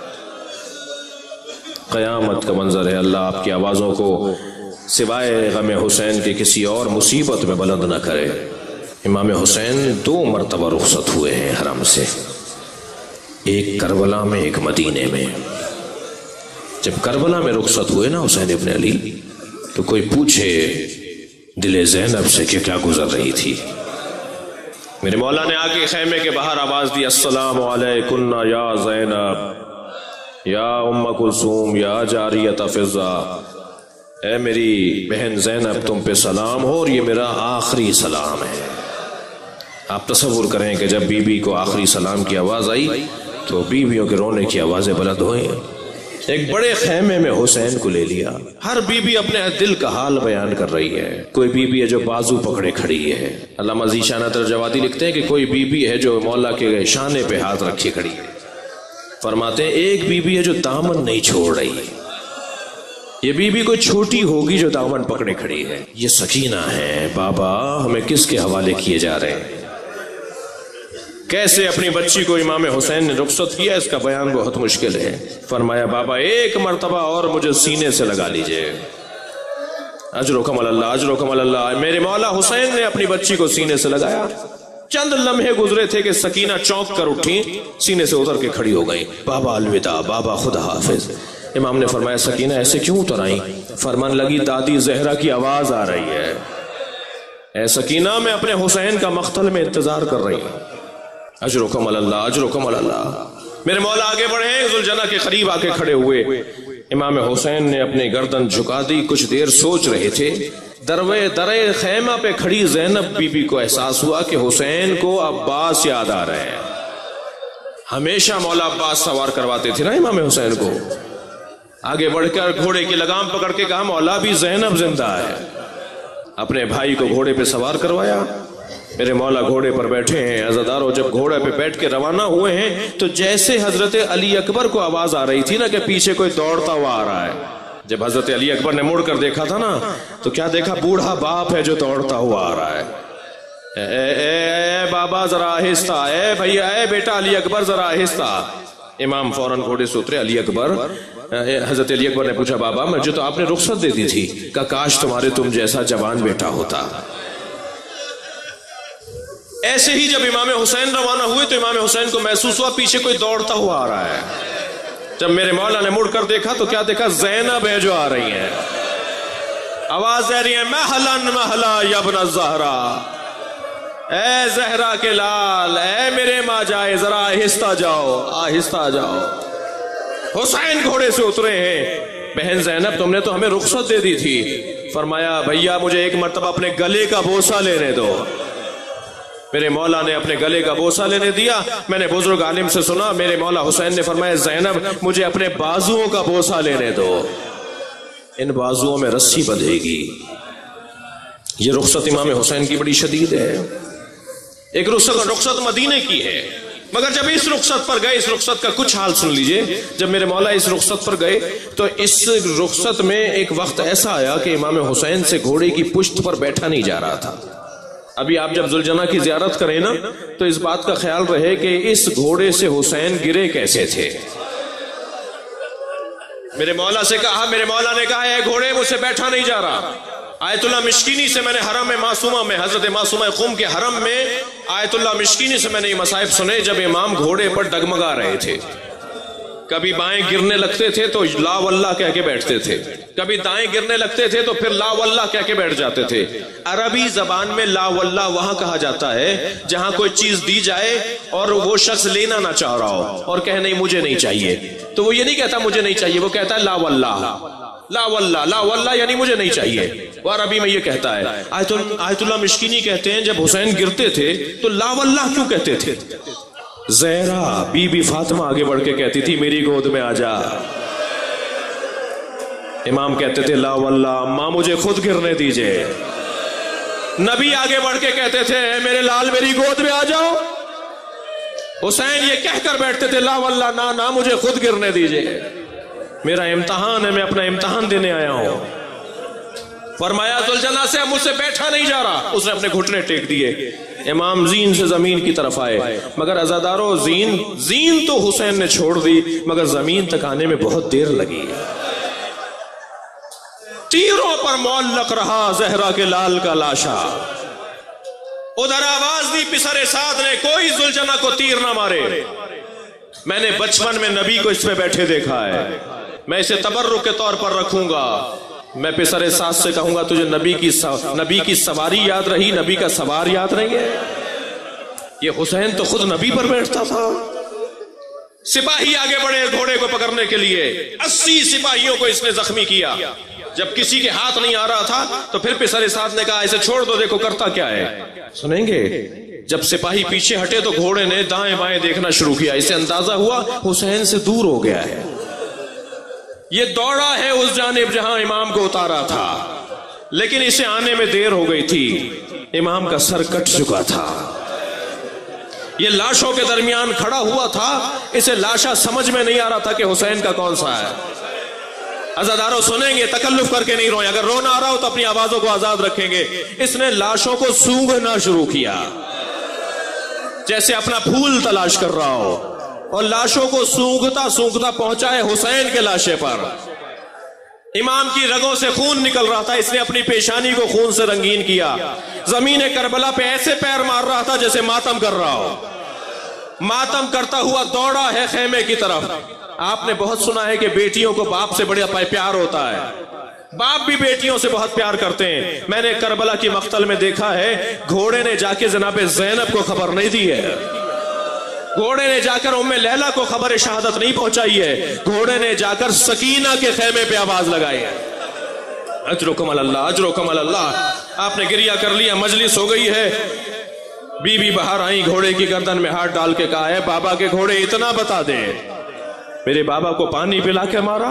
قیامت کا منظر ہے۔ اللہ آپ کی آوازوں کو سوائے غم حسین کے کسی اور مصیبت میں بلند نہ کرے۔ امام حسین 2 مرتبہ رخصت ہوئے ہیں حرم سے، ایک کربلا میں، ایک مدینے میں۔ جب کربلا میں رخصت ہوئے نا حسین ابن علی، تو کوئی پوچھے دل زینب سے کہ کیا گزر رہی تھی؟ میرے مولا نے آگے خیمے کے باہر آواز دی، السلام علیکن یا زینب یا ام کلثوم یا جاریۃ فضہ، اے میری بہن زینب تم پہ سلام ہو، اور یہ میرا آخری سلام ہے۔ آپ تصور کریں کہ جب بی بی کو آخری سلام کی آواز آئی تو بیویوں کے رونے کی آوازیں بلند ہوئیں۔ ایک بڑے خیمے میں حسین کو لے لیا، ہر بی بی اپنے دل کا حال بیان کر رہی ہے۔ کوئی بی بی ہے جو بازو پکڑے کھڑی ہے، علامہ ذیشان ترجماتی لکھتے ہیں کہ کوئی بی بی ہے جو مولا کے شانے پہ ہاتھ رکھے کھڑی ہے۔ فرماتے ہیں ایک بی بی ہے جو دامن نہیں چھوڑ رہی، یہ بی بی کوئی چھوٹی ہوگی جو دامن پکڑے کھڑی ہے۔ یہ سکینہ ہے۔ بابا ہمیں کس کے حوالے کیے جا رہے ہیں؟ कैसे अपनी बच्ची को इमाम हुसैन ने रुखसत किया इसका बयान बहुत मुश्किल है। फरमाया बाबा एक मर्तबा और मुझे सीने से लगा लीजिए। अजरुकम अल्लाह, अजरुकम अल्लाह। मेरे मौला हुसैन ने अपनी बच्ची को सीने से लगाया। चंद लम्हे गुजरे थे कि सकीना चौंक कर उठी, सीने से उतर के खड़ी हो गई। बाबा अलविदा, बाबा खुदा हाफिज। इमाम ने फरमाया सकीना ऐसे क्यों उतर आई? फरमान लगी दादी ज़हरा की आवाज आ रही है। ऐ सकीना मैं अपने हुसैन का मख्तल में इंतजार कर रही हूँ। अजरुकम अल्लाह, अजरुकम अल्लाह। मेरे मौला आगे बढ़े, जुलजना के करीब आके खड़े हुए। इमाम हुसैन ने अपनी गर्दन झुका दी, कुछ देर सोच रहे थे। दरे खैमा पे खड़ी ज़ैनब बीबी को एहसास हुआ कि हुसैन को अब्बास याद आ रहे हैं। हमेशा मौला अब्बास सवार करवाते थे ना इमाम हुसैन को। आगे बढ़कर घोड़े की लगाम पकड़ के कहा मौला भी ज़ैनब जिंदा है। अपने भाई को घोड़े पे सवार करवाया। मेरे मौला घोड़े पर बैठे हैं। अज़ादारों जब घोड़े पे बैठ के रवाना हुए हैं तो जैसे हजरत अली अकबर को आवाज आ रही थी ना कि पीछे कोई दौड़ता हुआ आ रहा है। जब हजरत अली अकबर ने मुड़ कर देखा था ना तो क्या देखा? बूढ़ा बाप है जो दौड़ता हुआ आ रहा है। ए बाबा जरा आहिस्ता, ए भैया, ए बेटा अली अकबर जरा आहिस्ता। इमाम फौरन घोड़े से उतरे। अली अकबर, हजरत अली अकबर ने पूछा बाबा मुझे तो आपने रुखसत दे दी थी, का काश तुम्हारे तुम जैसा जवान बेटा होता। ऐसे ही जब इमाम हुसैन रवाना हुए तो इमाम हुसैन को महसूस हुआ पीछे कोई दौड़ता हुआ आ रहा है। जब मेरे मौला ने मुड़कर देखा तो क्या देखा? ज़ैनब है जो आ रही है। आवाज दे रही है महलन महला यब्न ज़हरा, ए ज़हरा के लाल, ए मेरे माँ जाए जरा आहिस्ता जाओ, आहिस्ता जाओ। हुसैन घोड़े से उतरे हैं। बहन ज़ैनब तुमने तो हमें रुखसत दे दी थी। फरमाया भैया मुझे एक मर्तबा अपने गले का बोसा लेने दो। मेरे मौला ने अपने गले का बोसा लेने दिया। मैंने बुजुर्ग आलिम से सुना, मेरे मौला हुसैन ने फरमाया ज़ैनब मुझे अपने बाजुओं का बोसा लेने दो, इन बाजुओं में रस्सी बंधेगी। ये रुखसत इमाम हुसैन की बड़ी शदीद है। एक रुखसत मदीने की है, मगर जब इस रुखसत पर गए, इस रुखसत का कुछ हाल सुन लीजिए। जब मेरे मौला इस रुखसत पर गए तो इस रुखसत में एक वक्त ऐसा आया कि इमाम हुसैन से घोड़े की पुश्त पर बैठा नहीं जा रहा था। अभी आप जब जुलजना की ज़ियारत करें ना तो इस बात का ख्याल रहे कि इस घोड़े से हुसैन गिरे कैसे थे। मेरे मौला से कहा, मेरे मौला ने कहा है घोड़े मुझसे बैठा नहीं जा रहा। आयतुल्लाह मिश्किनी से मैंने हरम मासूमा में, हजरत मासूमा क़ुम के हरम में आयतुल्लाह मिश्किनी से मैंने ये मसाइब सुने जब इमाम घोड़े पर डगमगा रहे थे। कभी बाएं गिरने लगते थे तो ला वल्लाह कह के बैठते थे, कभी दाएं गिरने लगते थे तो फिर ला वल्लाह कह के बैठ जाते थे। अरबी जबान में ला वल्लाह वहां कहा जाता है जहां कोई चीज दी जाए और वो शख्स लेना ना चाह रहा हो और कहे नहीं मुझे नहीं चाहिए, तो वो ये नहीं कहता मुझे नहीं चाहिए, वो कहता है ला वल्लाह, ला वल्लाह, ला वल्लाह यानी मुझे नहीं चाहिए। वो अरबी में ये कहता है। आयतुल्लाह मिश्किनी कहते हैं जब हुसैन गिरते थे तो ला वल्लाह क्यों कहते थे? ज़हरा बीबी फातिमा आगे बढ़ के कहती थी मेरी गोद में आ जा। इमाम कहते थे ला वल्लाह अम्मा मुझे खुद गिरने दीजिए। नबी आगे बढ़ के कहते थे मेरे लाल मेरी गोद में आ जाओ। हुसैन ये कहकर बैठते थे ला वल्लाह ना ना मुझे खुद गिरने दीजिए, मेरा इम्तिहान है, मैं अपना इम्तिहान देने आया हूं। फरमाया जुलजना से अब मुझसे बैठा नहीं जा रहा। उसने अपने घुटने टेक दिए। इमाम जीन से जमीन की तरफ आए, मगर अज़ादारों जीन तो हुसैन ने छोड़ दी मगर जमीन तक आने में बहुत देर लगी। तीरों पर मुअल्लक रहा ज़हरा के लाल का लाशा। उधर आवाज दी पिसरे साद ने कोई जुलजना को तीर ना मारे। मैंने बचपन में नबी को इसमें बैठे देखा है, मैं इसे तबर्रुक के तौर पर रखूंगा। मैं पिसरे साथ से कहूंगा तुझे नबी की सवारी याद रही, नबी का सवार याद नहीं है? ये हुसैन तो खुद नबी पर बैठता था। सिपाही आगे बढ़े घोड़े को पकड़ने के लिए। 80 सिपाहियों को इसने जख्मी किया। जब किसी के हाथ नहीं आ रहा था तो फिर पिसरे साथ ने कहा इसे छोड़ दो, देखो करता क्या है। सुनेंगे जब सिपाही पीछे हटे तो घोड़े ने दाएं बाएं देखना शुरू किया। इसे अंदाजा हुआ हुसैन से दूर हो गया है। ये दौड़ा है उस जानिब जहां इमाम को उतारा था, लेकिन इसे आने में देर हो गई थी। इमाम का सर कट चुका था। ये लाशों के दरमियान खड़ा हुआ था। इसे लाशा समझ में नहीं आ रहा था कि हुसैन का कौन सा है। अज़ादारों सुनेंगे, तकल्लुफ करके नहीं रोए। अगर रोना आ रहा हो तो अपनी आवाजों को आजाद रखेंगे। इसने लाशों को सूंघना शुरू किया। जैसे अपना फूल तलाश कर रहा हो, और लाशों को सूंघता सूंघता पहुंचा है हुसैन के लाशे पर। इमाम की रगों से खून निकल रहा था, इसने अपनी पेशानी को खून से रंगीन किया। जमीन करबला पे ऐसे पैर मार रहा था जैसे मातम कर रहा हो। मातम करता हुआ दौड़ा है खेमे की तरफ। आपने बहुत सुना है कि बेटियों को बाप से बड़ा प्यार होता है, बाप भी बेटियों से बहुत प्यार करते हैं। मैंने करबला की मक्तल में देखा है, घोड़े ने जाके जनाब ज़ैनब को खबर नहीं दी है, घोड़े ने जाकर उम्मे लैला को खबर शहादत नहीं पहुंचाई है, घोड़े ने जाकर सकीना के खेमे पे आवाज लगाई है, अजरुकुम अल्लाह, अजरुकुम अल्लाह। आपने गिरिया कर लिया, मजलिस हो गई है। बीबी बाहर आई, घोड़े की गर्दन में हाथ डाल के कहा है, बाबा के घोड़े इतना बता दे, मेरे बाबा को पानी पिला के मारा।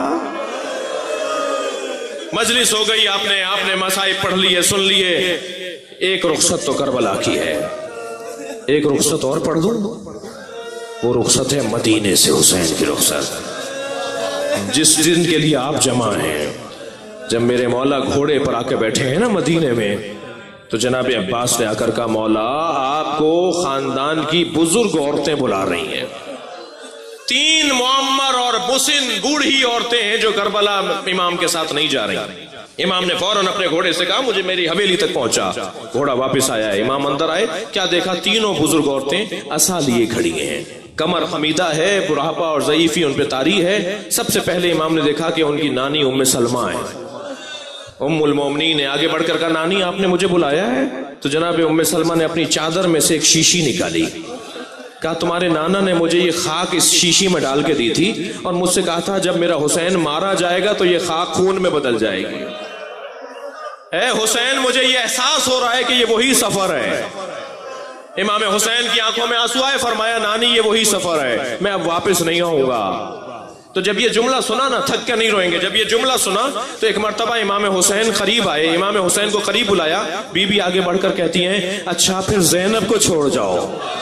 मजलिस हो गई, आपने मसाइब पढ़ लिए, सुन लिए। एक रुखसत तो करबला की है, एक रुखसत और पढ़ दूं, वो रुखसत है मदीने से हुसैन की रुखसत। जिस दिन के लिए आप जमा हैं, जब मेरे मौला घोड़े पर आके बैठे हैं ना मदीने में, तो जनाब अब्बास ने आकर कहा, मौला आपको खानदान की बुजुर्ग औरतें बुला रही हैं। 3 मुअम्मर और मुसिन बूढ़ी औरतें हैं जो करबला इमाम के साथ नहीं जा रही। इमाम ने फौरन अपने घोड़े से कहा, मुझे मेरी हवेली तक पहुंचा। घोड़ा वापस आया, इमाम अंदर आए, क्या देखा, तीनों बुजुर्ग औरतें असा लिए खड़ी हैं, कमर हमीदा है, बुढ़ापा और ज़ईफ़ी उन पे तारी है। सबसे पहले इमाम ने देखा कि उनकी नानी उम्मे सलमा है। उम्मुल मोमिनीन ने आगे बढ़कर कहा, नानी आपने मुझे बुलाया है? तो जनाब उम्मे सलमा ने अपनी चादर में से एक शीशी निकाली, कहा तुम्हारे नाना ने मुझे ये खाक इस शीशी में डाल के दी थी और मुझसे कहा था जब मेरा हुसैन मारा जाएगा तो ये खाक खून में बदल जाएगी। ए हुसैन, मुझे ये एहसास हो रहा है कि ये वही सफर है। इमाम हुसैन की आंखों में आंसू आए, फरमाया नानी ये वही सफर है, मैं अब वापस नहीं आऊंगा। तो जब ये जुमला सुना ना, थक के नहीं रोएंगे, जब ये जुमला सुना तो एक मर्तबा इमाम हुसैन करीब आए, इमाम हुसैन को करीब बुलाया। बीबी आगे बढ़कर कहती हैं, अच्छा फिर ज़ैनब को छोड़ जाओ।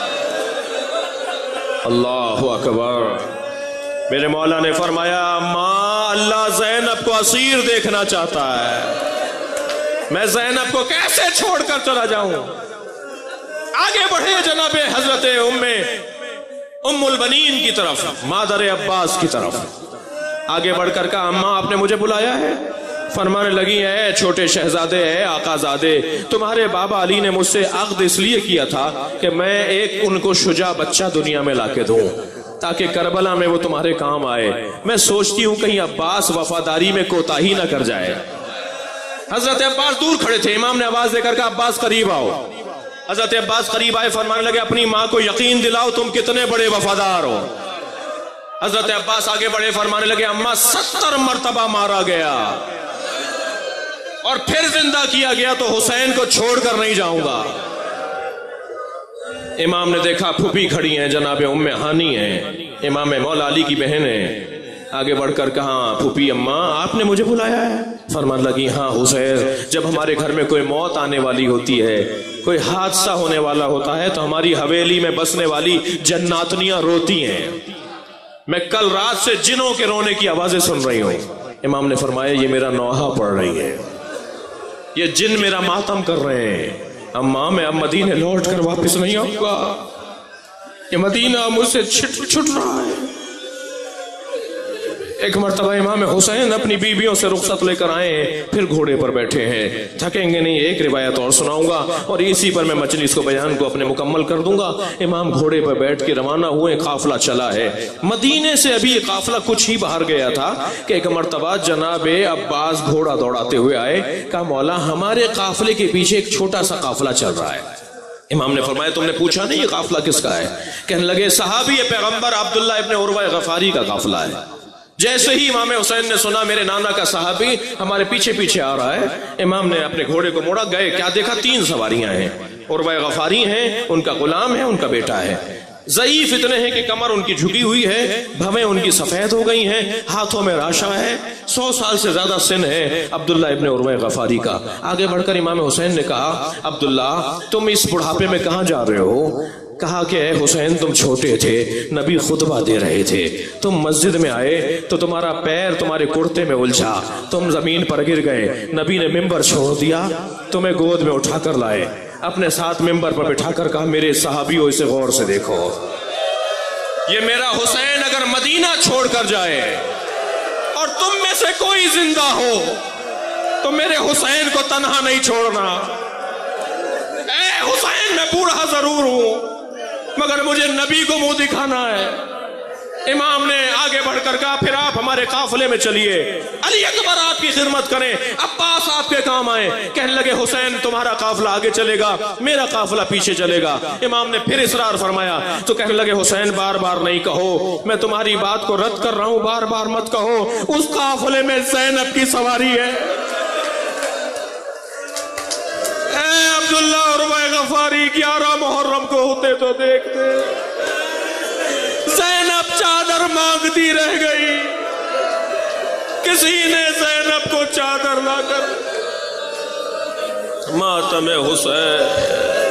अल्लाहु अकबर। मेरे मौला ने फरमाया, माँ अल्लाह ज़ैनब को असीर देखना चाहता है, मैं ज़ैनब को कैसे छोड़कर चला जाऊं। आगे बढ़े जनाबे हजरत उम्मुल बनीन की तरफ, मादर अब्बास की तरफ। आगे बढ़कर कहा, अम्मा आपने मुझे बुलाया है? फरमाने लगी है, छोटे शहजादे है आकाजादे, तुम्हारे बाबा अली ने मुझसे अक़्द इसलिए किया था कि मैं एक उनको शुजा बच्चा दुनिया में लाके दूं ताकि करबला में वो तुम्हारे काम आए। मैं सोचती हूं कहीं अब्बास वफादारी में कोताही ना कर जाए। हजरत अब्बास दूर खड़े थे, इमाम ने आवाज देकर कहा, अब्बास करीब आओ। हजरत अब्बास करीब आए, फरमाने लगे, अपनी माँ को यकीन दिलाओ तुम कितने बड़े वफादार हो। हजरत अब्बास आगे बढ़े, फरमाने लगे, अम्मा 70 मरतबा मारा गया और फिर जिंदा किया गया तो हुसैन को छोड़कर नहीं जाऊंगा। इमाम ने देखा फूफी खड़ी हैं, जनाब उम्मे हानी हैं, इमाम मौला अली की बहन है। आगे बढ़कर कहा, फूफी अम्मा आपने मुझे बुलाया है? फरमान लगी, हाँ हुसैन, जब हमारे घर में कोई मौत आने वाली होती है, कोई हादसा होने वाला होता है तो हमारी हवेली में बसने वाली जन्नातनियां रोती हैं। मैं कल रात से जिनों के रोने की आवाजें सुन रही हूं। इमाम ने फरमाया, ये मेरा नौहा पड़ रही है, ये जिन मेरा मातम कर रहे हैं। अम्मा मैं अब मदीने लौट कर वापस नहीं आऊंगा, ये मदीना मुझसे छुट रहा है। एक मरतबा इमाम हुसैन अपनी बीबियों से रुखसत लेकर आए हैं, फिर घोड़े पर बैठे हैं, थकेंगे नहीं। एक रिवायत और सुनाऊंगा और इसी पर मैं मजलिस को बयान को अपने मुकम्मल कर दूंगा। इमाम घोड़े पर बैठ के रवाना हुए, काफिला चला है। मदीने से अभी ये काफिला कुछ ही बाहर गया था कि एक मरतबा जनाबे अब्बास घोड़ा दौड़ाते हुए आए, कहा मौला हमारे काफिले के पीछे एक छोटा सा काफिला चल रहा है। इमाम ने फरमाया, तुमने पूछा नहीं ये काफिला किसका है? कहने लगे, सहाबी पैगंबर अब्दुल्लाह इब्ने उरवा गफारी का काफिला है। जैसे ही इमाम हुसैन ने सुना मेरे नाना का सहाबी हमारे पीछे पीछे आ रहा है, इमाम ने अपने घोड़े को मोड़ा, गए, क्या देखा, 3 सवारियां हैं, उरवा गफारी हैं, उनका गुलाम है, उनका बेटा है। ज़ईफ इतने हैं कि कमर उनकी झुकी हुई है, भवें उनकी सफेद हो गई हैं, हाथों में राशा है, 100 साल से ज्यादा सिन है अब्दुल्ला इब्ने उरवा गफारी का। आगे बढ़कर इमाम हुसैन ने कहा, अब्दुल्ला तुम इस बुढ़ापे में कहाँ जा रहे हो? कहा कि हुसैन तुम छोटे थे, नबी खुतबा दे रहे थे, तुम मस्जिद में आए तो तुम्हारा पैर तुम्हारे कुर्ते में उलझा, तुम जमीन पर गिर गए, नबी ने मिंबर छोड़ दिया, तुम्हें गोद में उठाकर लाए, अपने साथ मिंबर पर बिठाकर कहा, मेरे सहाबियों इसे गौर से देखो, ये मेरा हुसैन अगर मदीना छोड़कर जाए और तुम में से कोई जिंदा हो तो मेरे हुसैन को तन्हा नहीं छोड़ना। ए हुसैन, मैं बूढ़ा जरूर हूं मगर मुझे नबी को मुंह दिखाना है। इमाम ने आगे बढ़कर कहा, फिर आप हमारे काफिले में चलिए, अली अकबर आपकी खिदमत करें, अब्बास आपके काम आए। कहने लगे, हुसैन तुम्हारा काफिला आगे चलेगा, मेरा काफिला पीछे चलेगा। इमाम ने फिर इसरार फरमाया तो कहने लगे, हुसैन बार बार नहीं कहो, मैं तुम्हारी बात को रद्द कर रहा हूं, बार बार मत कहो, उस काफिले में ज़ैनब की सवारी है। अब्दुल्ला और गफारी 11 मुहर्रम को होते तो देखते, ज़ैनब चादर मांगती रह गई, किसी ने ज़ैनब को चादर लाकर, मातम हुसैन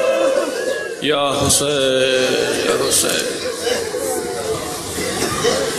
या हुसैन या हुसैन।